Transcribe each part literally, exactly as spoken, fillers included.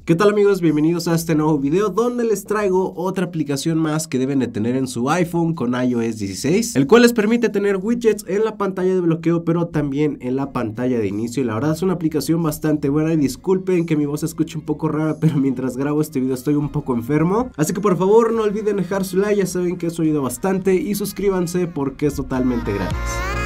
¿Qué tal amigos? Bienvenidos a este nuevo video donde les traigo otra aplicación más que deben de tener en su iPhone con i O S dieciséis, el cual les permite tener widgets en la pantalla de bloqueo pero también en la pantalla de inicio, y la verdad es una aplicación bastante buena. Y disculpen que mi voz se escuche un poco rara, pero mientras grabo este video estoy un poco enfermo, así que por favor no olviden dejar su like, ya saben que eso ayuda bastante, y suscríbanse porque es totalmente gratis.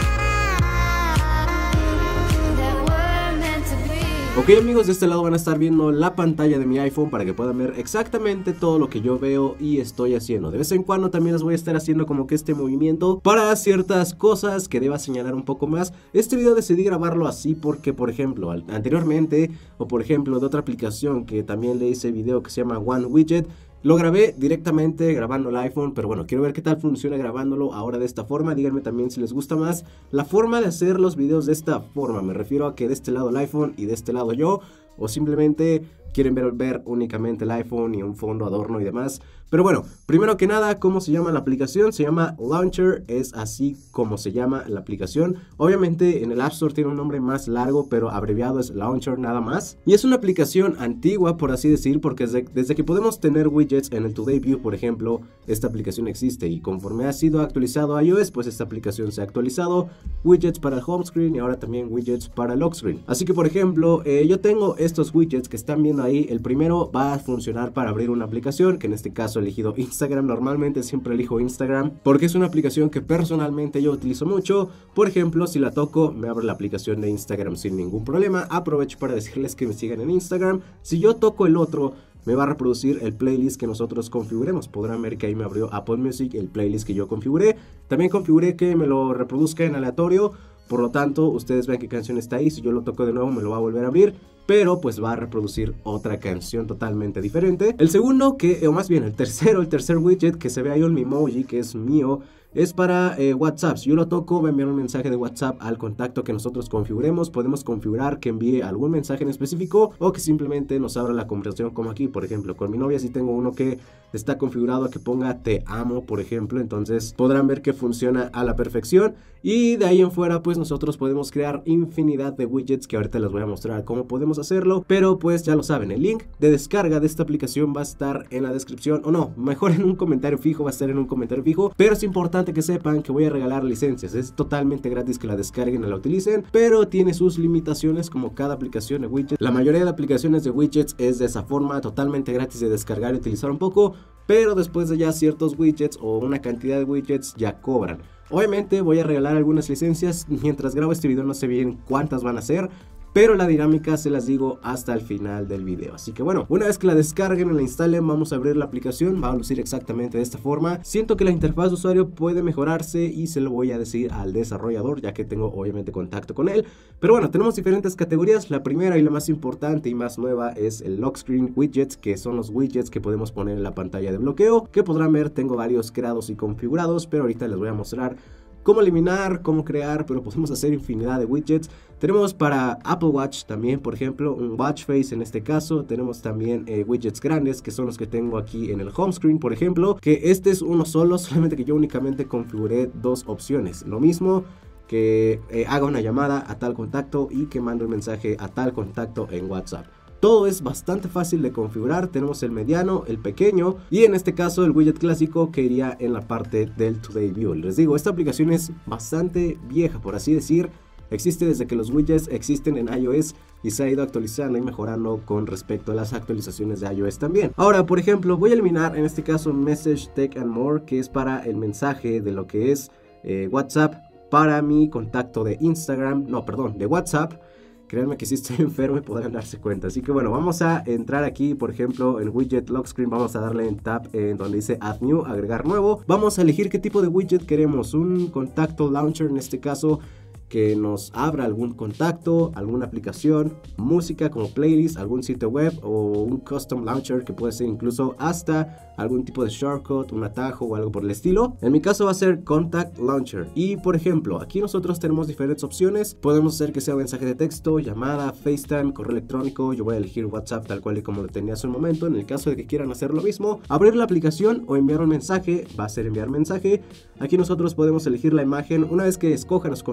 Ok amigos, de este lado van a estar viendo la pantalla de mi iPhone para que puedan ver exactamente todo lo que yo veo y estoy haciendo. De vez en cuando también les voy a estar haciendo como que este movimiento para ciertas cosas que deba señalar un poco más. Este video decidí grabarlo así porque, por ejemplo, anteriormente, o por ejemplo de otra aplicación que también le hice video que se llama One Widget, lo grabé directamente grabando el iPhone, pero bueno, quiero ver qué tal funciona grabándolo ahora de esta forma. Díganme también si les gusta más la forma de hacer los videos de esta forma. Me refiero a que de este lado el iPhone y de este lado yo, o simplemente quieren ver, ver únicamente el iPhone y un fondo, adorno y demás. Pero bueno, primero que nada, ¿cómo se llama la aplicación? Se llama Launcher, es así como se llama la aplicación. Obviamente en el App Store tiene un nombre más largo, pero abreviado es Launcher nada más. Y es una aplicación antigua, por así decir, porque desde, desde que podemos tener widgets en el Today View, por ejemplo, esta aplicación existe. Y conforme ha sido actualizado a iOS, pues esta aplicación se ha actualizado. Widgets para el home screen y ahora también widgets para el lock screen. Así que por ejemplo, eh, yo tengo estos widgets que están viendo ahí. El primero va a funcionar para abrir una aplicación, que en este caso he elegido Instagram. Normalmente siempre elijo Instagram porque es una aplicación que personalmente yo utilizo mucho. Por ejemplo, si la toco me abre la aplicación de Instagram sin ningún problema. Aprovecho para decirles que me sigan en Instagram. Si yo toco el otro, me va a reproducir el playlist que nosotros configuremos. Podrán ver que ahí me abrió Apple Music, el playlist que yo configuré. También configuré que me lo reproduzca en aleatorio. Por lo tanto, ustedes ven qué canción está ahí. Si yo lo toco de nuevo me lo va a volver a abrir, pero pues va a reproducir otra canción totalmente diferente. El segundo, que, o más bien el tercero, el tercer widget que se ve ahí, un Memoji, que es mío, es para eh, WhatsApp. Si yo lo toco, va a enviar un mensaje de WhatsApp al contacto que nosotros configuremos. Podemos configurar que envíe algún mensaje en específico o que simplemente nos abra la conversación, como aquí, por ejemplo, con mi novia. Si tengo uno que está configurado a que ponga te amo, por ejemplo, entonces podrán ver que funciona a la perfección. Y de ahí en fuera, pues nosotros podemos crear infinidad de widgets que ahorita les voy a mostrar cómo podemos hacerlo. Pero pues ya lo saben, el link de descarga de esta aplicación va a estar en la descripción, o no, mejor en un comentario fijo, va a estar en un comentario fijo. Pero es importante que sepan que voy a regalar licencias. Es totalmente gratis que la descarguen y la utilicen, pero tiene sus limitaciones como cada aplicación de widgets. La mayoría de aplicaciones de widgets es de esa forma, totalmente gratis de descargar y utilizar un poco, pero después de ya ciertos widgets o una cantidad de widgets ya cobran. Obviamente voy a regalar algunas licencias. Mientras grabo este video no sé bien cuántas van a ser, pero la dinámica se las digo hasta el final del video. Así que bueno, una vez que la descarguen y la instalen, vamos a abrir la aplicación. Va a lucir exactamente de esta forma. Siento que la interfaz de usuario puede mejorarse y se lo voy a decir al desarrollador, ya que tengo obviamente contacto con él. Pero bueno, tenemos diferentes categorías. La primera y la más importante y más nueva es el lock screen widgets, que son los widgets que podemos poner en la pantalla de bloqueo. Que podrán ver, tengo varios creados y configurados, pero ahorita les voy a mostrar cómo eliminar, cómo crear, pero podemos hacer infinidad de widgets. Tenemos para Apple Watch también, por ejemplo, un watch face en este caso. Tenemos también eh, widgets grandes, que son los que tengo aquí en el home screen, por ejemplo, que este es uno solo, solamente que yo únicamente configuré dos opciones. Lo mismo que eh, haga una llamada a tal contacto y que mande un mensaje a tal contacto en WhatsApp. Todo es bastante fácil de configurar. Tenemos el mediano, el pequeño y en este caso el widget clásico que iría en la parte del Today View. Les digo, esta aplicación es bastante vieja, por así decir. Existe desde que los widgets existen en iOS y se ha ido actualizando y mejorando con respecto a las actualizaciones de iOS también. Ahora, por ejemplo, voy a eliminar en este caso Message, Tag and More, que es para el mensaje de lo que es eh, WhatsApp para mi contacto de Instagram, no, perdón, de WhatsApp. Créanme que si estoy enfermo y podrán darse cuenta. Así que bueno, vamos a entrar aquí, por ejemplo, en Widget Lock Screen. Vamos a darle en Tab en donde dice Add New, agregar nuevo. Vamos a elegir qué tipo de widget queremos. Un contacto launcher en este caso, que nos abra algún contacto, alguna aplicación, música como playlist, algún sitio web o un custom launcher que puede ser incluso hasta algún tipo de shortcut, un atajo o algo por el estilo. En mi caso va a ser Contact Launcher. Y por ejemplo, aquí nosotros tenemos diferentes opciones. Podemos hacer que sea mensaje de texto, llamada, FaceTime, correo electrónico. Yo voy a elegir WhatsApp tal cual y como lo tenía hace un momento. En el caso de que quieran hacer lo mismo, abrir la aplicación o enviar un mensaje, va a ser enviar mensaje. Aquí nosotros podemos elegir la imagen. Una vez que escojan los contactos,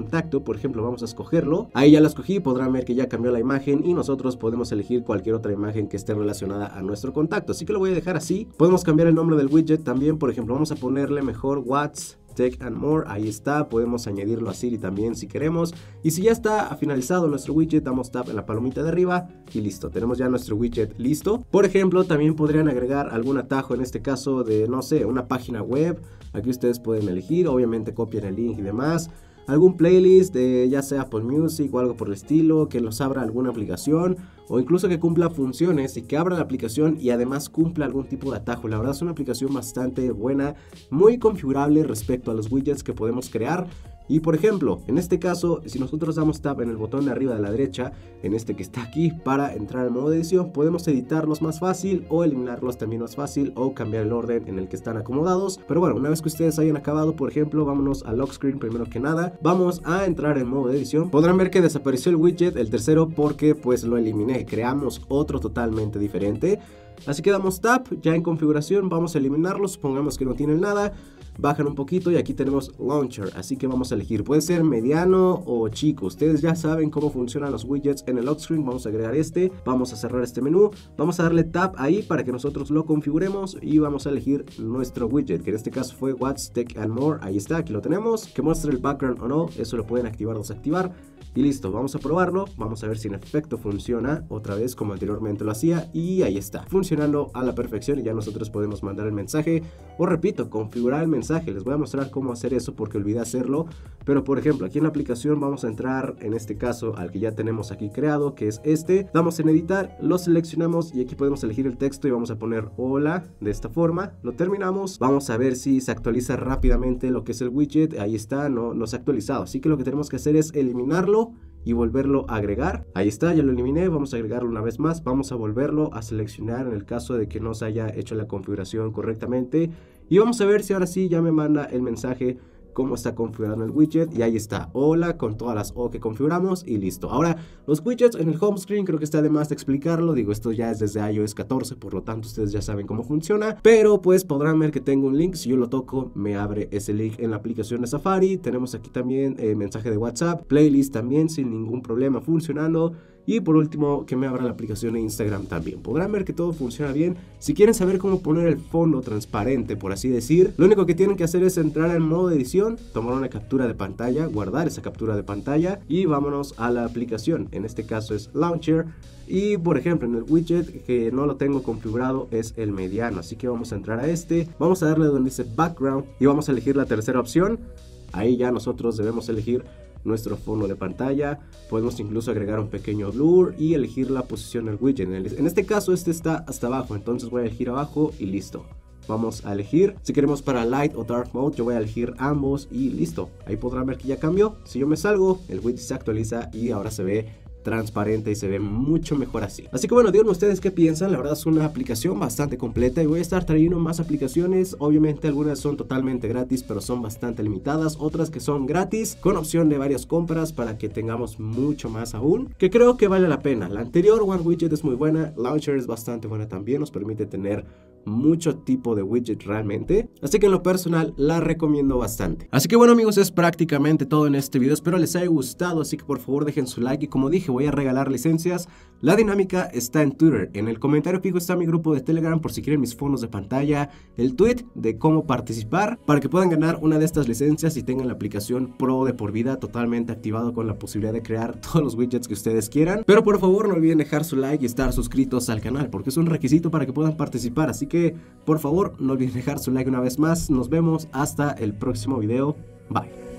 por ejemplo vamos a escogerlo, ahí ya lo escogí, podrán ver que ya cambió la imagen y nosotros podemos elegir cualquier otra imagen que esté relacionada a nuestro contacto, así que lo voy a dejar así. Podemos cambiar el nombre del widget también, por ejemplo vamos a ponerle mejor What's Tech and More, ahí está, podemos añadirlo a Siri también si queremos, y si ya está finalizado nuestro widget, damos tap en la palomita de arriba y listo, tenemos ya nuestro widget listo. Por ejemplo, también podrían agregar algún atajo, en este caso de, no sé, una página web, aquí ustedes pueden elegir, obviamente copian el link y demás, algún playlist de ya sea Apple Music o algo por el estilo, que nos abra alguna aplicación o incluso que cumpla funciones y que abra la aplicación y además cumpla algún tipo de atajo. La verdad es una aplicación bastante buena, muy configurable respecto a los widgets que podemos crear. Y por ejemplo, en este caso, si nosotros damos tap en el botón de arriba de la derecha, en este que está aquí, para entrar al modo de edición, podemos editarlos más fácil o eliminarlos también más fácil o cambiar el orden en el que están acomodados. Pero bueno, una vez que ustedes hayan acabado, por ejemplo, vámonos a lock screen primero que nada, vamos a entrar en modo de edición. Podrán ver que desapareció el widget, el tercero, porque pues lo eliminé, creamos otro totalmente diferente. Así que damos tap, ya en configuración, vamos a eliminarlo, supongamos que no tienen nada. Bajan un poquito y aquí tenemos Launcher, así que vamos a elegir, puede ser mediano o chico, ustedes ya saben cómo funcionan los widgets en el lock screen. Vamos a agregar este, vamos a cerrar este menú, vamos a darle tap ahí para que nosotros lo configuremos y vamos a elegir nuestro widget, que en este caso fue What's Tech and More, ahí está, aquí lo tenemos, que muestre el background o no, eso lo pueden activar o desactivar. Y listo, vamos a probarlo, vamos a ver si en efecto funciona otra vez como anteriormente lo hacía y ahí está, funcionando a la perfección y ya nosotros podemos mandar el mensaje o repito, configurar el mensaje. Les voy a mostrar cómo hacer eso porque olvidé hacerlo, pero por ejemplo aquí en la aplicación vamos a entrar en este caso al que ya tenemos aquí creado, que es este, damos en editar, lo seleccionamos y aquí podemos elegir el texto y vamos a poner hola de esta forma, lo terminamos, vamos a ver si se actualiza rápidamente lo que es el widget, ahí está, no, no se ha actualizado, así que lo que tenemos que hacer es eliminarlo y volverlo a agregar. Ahí está, ya lo eliminé, vamos a agregarlo una vez más, vamos a volverlo a seleccionar en el caso de que no se haya hecho la configuración correctamente y vamos a ver si ahora sí ya me manda el mensaje cómo está configurado el widget y ahí está, hola, con todas las O que configuramos y listo. Ahora los widgets en el home screen creo que está de más de explicarlo, digo esto ya es desde i O S catorce, por lo tanto ustedes ya saben cómo funciona, pero pues podrán ver que tengo un link, si yo lo toco me abre ese link en la aplicación de Safari. Tenemos aquí también eh, mensaje de WhatsApp, playlist también sin ningún problema funcionando. Y por último, que me abra la aplicación de Instagram también. Podrán ver que todo funciona bien. Si quieren saber cómo poner el fondo transparente, por así decir, lo único que tienen que hacer es entrar en modo de edición, tomar una captura de pantalla, guardar esa captura de pantalla y vámonos a la aplicación. En este caso es Launcher. Y por ejemplo en el widget que no lo tengo configurado es el mediano. Así que vamos a entrar a este. Vamos a darle donde dice Background y vamos a elegir la tercera opción. Ahí ya nosotros debemos elegir nuestro fondo de pantalla, podemos incluso agregar un pequeño blur y elegir la posición del widget. En este caso este está hasta abajo, entonces voy a elegir abajo y listo. Vamos a elegir, si queremos para Light o Dark Mode, yo voy a elegir ambos y listo. Ahí podrán ver que ya cambió, si yo me salgo, el widget se actualiza y ahora se ve transparente y se ve mucho mejor así. Así que bueno, díganme ustedes qué piensan. La verdad es una aplicación bastante completa y voy a estar trayendo más aplicaciones. Obviamente algunas son totalmente gratis, pero son bastante limitadas, otras que son gratis con opción de varias compras para que tengamos mucho más aún, que creo que vale la pena. La anterior One Widget es muy buena, Launcher es bastante buena también, nos permite tener mucho tipo de widget realmente, así que en lo personal la recomiendo bastante. Así que bueno amigos, es prácticamente todo en este video, espero les haya gustado, así que por favor dejen su like y como dije voy a regalar licencias. La dinámica está en Twitter, en el comentario fijo está mi grupo de Telegram por si quieren mis fondos de pantalla, el tweet de cómo participar para que puedan ganar una de estas licencias y tengan la aplicación Pro de por vida totalmente activado con la posibilidad de crear todos los widgets que ustedes quieran, pero por favor no olviden dejar su like y estar suscritos al canal porque es un requisito para que puedan participar, así que por favor no olviden dejar su like una vez más. Nos vemos hasta el próximo video, bye.